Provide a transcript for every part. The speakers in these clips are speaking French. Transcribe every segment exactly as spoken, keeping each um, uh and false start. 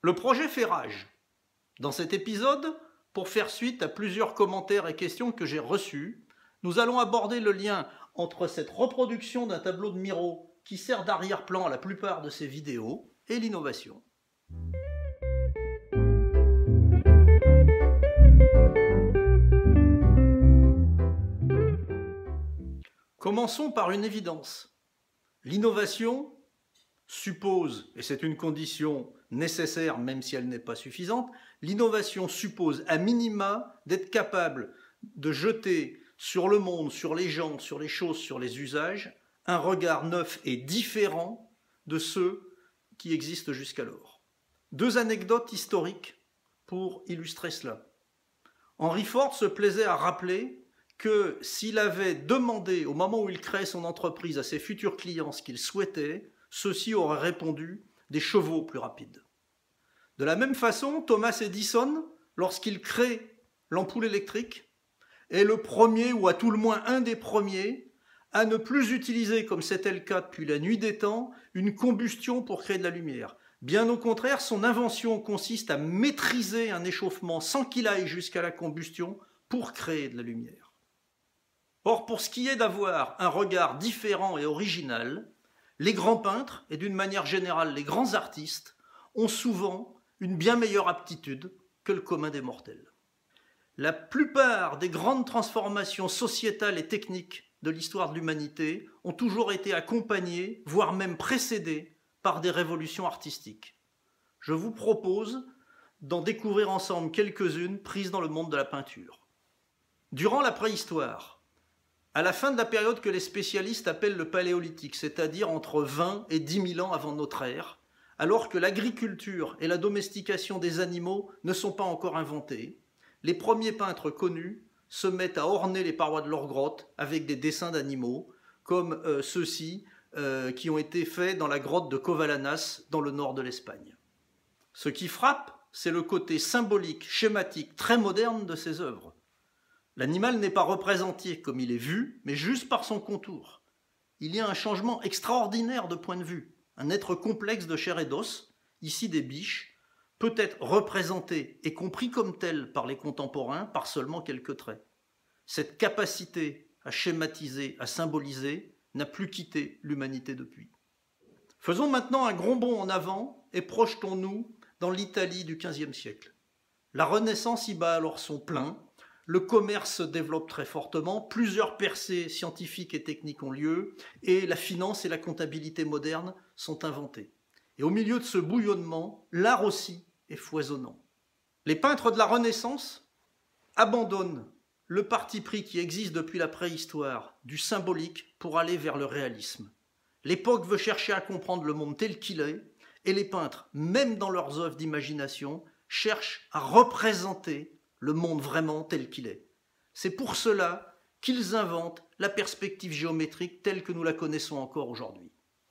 Le projet fait rage. Dans cet épisode, pour faire suite à plusieurs commentaires et questions que j'ai reçus, nous allons aborder le lien entre cette reproduction d'un tableau de Miro qui sert d'arrière-plan à la plupart de ces vidéos et l'innovation. Commençons par une évidence. L'innovation suppose, et c'est une condition nécessaire même si elle n'est pas suffisante, l'innovation suppose à minima d'être capable de jeter sur le monde, sur les gens, sur les choses, sur les usages, un regard neuf et différent de ceux qui existent jusqu'alors. Deux anecdotes historiques pour illustrer cela. Henry Ford se plaisait à rappeler que s'il avait demandé au moment où il créait son entreprise à ses futurs clients ce qu'ils souhaitaient, ceux-ci auraient répondu des chevaux plus rapides. De la même façon, Thomas Edison, lorsqu'il crée l'ampoule électrique, est le premier, ou à tout le moins un des premiers, à ne plus utiliser, comme c'était le cas depuis la nuit des temps, une combustion pour créer de la lumière. Bien au contraire, son invention consiste à maîtriser un échauffement sans qu'il aille jusqu'à la combustion pour créer de la lumière. Or, pour ce qui est d'avoir un regard différent et original, les grands peintres, et d'une manière générale les grands artistes, ont souvent une bien meilleure aptitude que le commun des mortels. La plupart des grandes transformations sociétales et techniques de l'histoire de l'humanité ont toujours été accompagnées, voire même précédées, par des révolutions artistiques. Je vous propose d'en découvrir ensemble quelques-unes prises dans le monde de la peinture. Durant la préhistoire, à la fin de la période que les spécialistes appellent le paléolithique, c'est-à-dire entre vingt et dix mille ans avant notre ère, alors que l'agriculture et la domestication des animaux ne sont pas encore inventées, les premiers peintres connus se mettent à orner les parois de leurs grottes avec des dessins d'animaux, comme euh, ceux-ci euh, qui ont été faits dans la grotte de Covalanas, dans le nord de l'Espagne. Ce qui frappe, c'est le côté symbolique, schématique, très moderne de ces œuvres. L'animal n'est pas représenté comme il est vu, mais juste par son contour. Il y a un changement extraordinaire de point de vue. Un être complexe de chair et d'os, ici des biches, peut être représenté et compris comme tel par les contemporains par seulement quelques traits. Cette capacité à schématiser, à symboliser, n'a plus quitté l'humanité depuis. Faisons maintenant un grand bond en avant et projetons-nous dans l'Italie du quinzième siècle. La Renaissance y bat alors son plein. Le commerce se développe très fortement, plusieurs percées scientifiques et techniques ont lieu, et la finance et la comptabilité moderne sont inventées. Et au milieu de ce bouillonnement, l'art aussi est foisonnant. Les peintres de la Renaissance abandonnent le parti pris qui existe depuis la préhistoire du symbolique pour aller vers le réalisme. L'époque veut chercher à comprendre le monde tel qu'il est, et les peintres, même dans leurs œuvres d'imagination, cherchent à représenter le monde vraiment tel qu'il est. C'est pour cela qu'ils inventent la perspective géométrique telle que nous la connaissons encore aujourd'hui.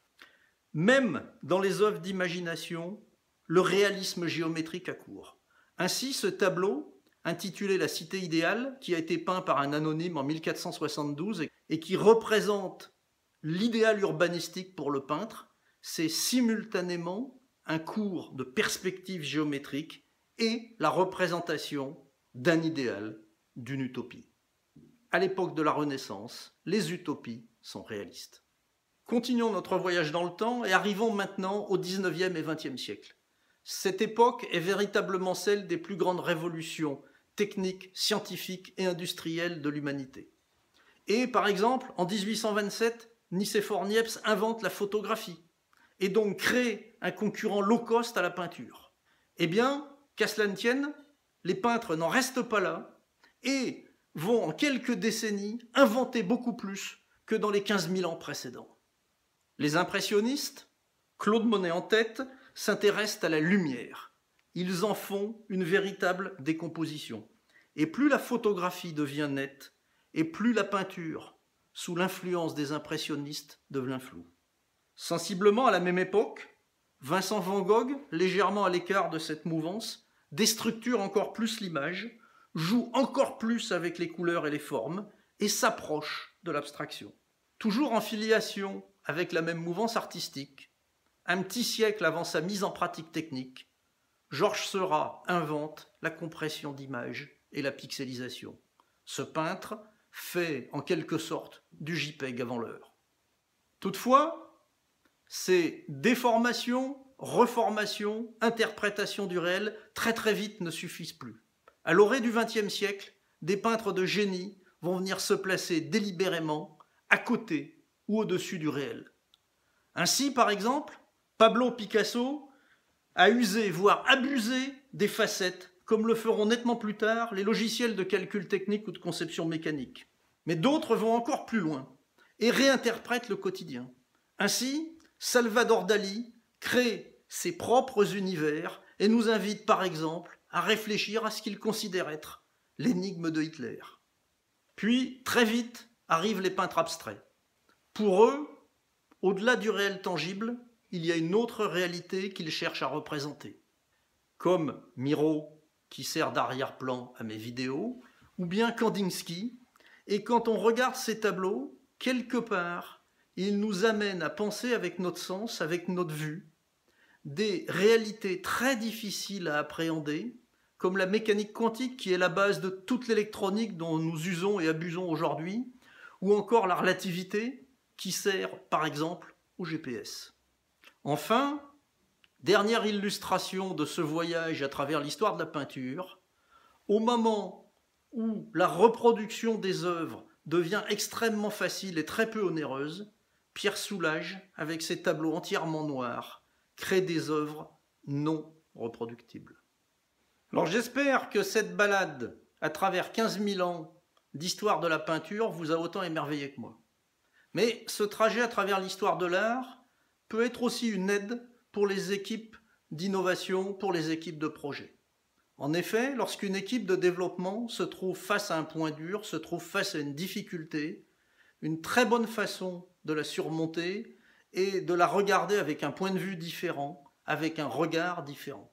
Même dans les œuvres d'imagination, le réalisme géométrique accourt. Ainsi, ce tableau, intitulé « La cité idéale », qui a été peint par un anonyme en mille quatre cent soixante-douze et qui représente l'idéal urbanistique pour le peintre, c'est simultanément un cours de perspective géométrique et la représentation d'un idéal, d'une utopie. À l'époque de la Renaissance, les utopies sont réalistes. Continuons notre voyage dans le temps et arrivons maintenant au dix-neuvième et vingtième siècle. Cette époque est véritablement celle des plus grandes révolutions techniques, scientifiques et industrielles de l'humanité. Et par exemple, en dix-huit cent vingt-sept, Nicéphore Niepce invente la photographie et donc crée un concurrent low cost à la peinture. Eh bien, qu'à cela ne tienne, les peintres n'en restent pas là et vont en quelques décennies inventer beaucoup plus que dans les quinze mille ans précédents. Les impressionnistes, Claude Monet en tête, s'intéressent à la lumière. Ils en font une véritable décomposition. Et plus la photographie devient nette, et plus la peinture, sous l'influence des impressionnistes, devient floue. Sensiblement à la même époque, Vincent van Gogh, légèrement à l'écart de cette mouvance, déstructure encore plus l'image, joue encore plus avec les couleurs et les formes, et s'approche de l'abstraction. Toujours en filiation avec la même mouvance artistique, un petit siècle avant sa mise en pratique technique, Georges Seurat invente la compression d'images et la pixelisation. Ce peintre fait en quelque sorte du JPEG avant l'heure. Toutefois, ces déformations, reformations, interprétations du réel, très très vite ne suffisent plus. À l'orée du vingtième siècle, des peintres de génie vont venir se placer délibérément à côté ou au-dessus du réel. Ainsi, par exemple, Pablo Picasso a usé, voire abusé des facettes, comme le feront nettement plus tard les logiciels de calcul technique ou de conception mécanique. Mais d'autres vont encore plus loin et réinterprètent le quotidien. Ainsi, Salvador Dali crée ses propres univers et nous invite par exemple à réfléchir à ce qu'il considère être l'énigme de Hitler. Puis, très vite, arrivent les peintres abstraits. Pour eux, au-delà du réel tangible, il y a une autre réalité qu'ils cherchent à représenter. Comme Miro, qui sert d'arrière-plan à mes vidéos, ou bien Kandinsky. Et quand on regarde ces tableaux, quelque part, ils nous amènent à penser avec notre sens, avec notre vue, des réalités très difficiles à appréhender, comme la mécanique quantique qui est la base de toute l'électronique dont nous usons et abusons aujourd'hui, ou encore la relativité qui sert par exemple au G P S. Enfin, dernière illustration de ce voyage à travers l'histoire de la peinture, au moment où la reproduction des œuvres devient extrêmement facile et très peu onéreuse, Pierre Soulages, avec ses tableaux entièrement noirs, crée des œuvres non reproductibles. Alors j'espère que cette balade à travers quinze mille ans d'histoire de la peinture vous a autant émerveillé que moi. Mais ce trajet à travers l'histoire de l'art peut être aussi une aide pour les équipes d'innovation, pour les équipes de projet. En effet, lorsqu'une équipe de développement se trouve face à un point dur, se trouve face à une difficulté, une très bonne façon de la surmonter est de la regarder avec un point de vue différent, avec un regard différent.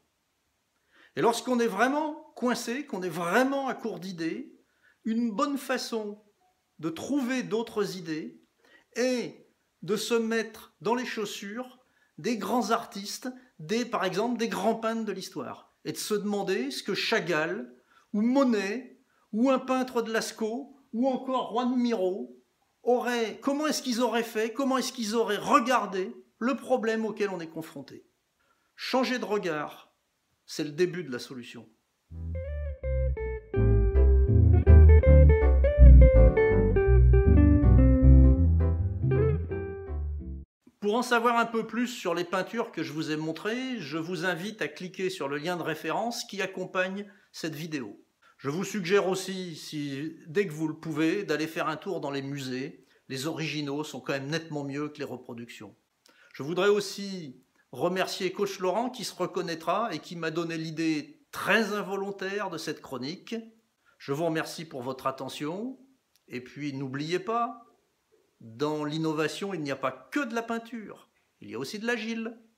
Et lorsqu'on est vraiment coincé, qu'on est vraiment à court d'idées, une bonne façon de trouver d'autres idées est de se mettre dans les chaussures des grands artistes, des, par exemple des grands peintres de l'histoire, et de se demander ce que Chagall, ou Monet, ou un peintre de Lascaux, ou encore Juan Miro, auraient, comment est-ce qu'ils auraient fait, comment est-ce qu'ils auraient regardé le problème auquel on est confronté. Changer de regard, c'est le début de la solution. Pour en savoir un peu plus sur les peintures que je vous ai montrées, je vous invite à cliquer sur le lien de référence qui accompagne cette vidéo. Je vous suggère aussi, si, dès que vous le pouvez, d'aller faire un tour dans les musées. Les originaux sont quand même nettement mieux que les reproductions. Je voudrais aussi remercier Coach Laurent qui se reconnaîtra et qui m'a donné l'idée très involontaire de cette chronique. Je vous remercie pour votre attention. Et puis n'oubliez pas, dans l'innovation, il n'y a pas que de la peinture, il y a aussi de l'agile.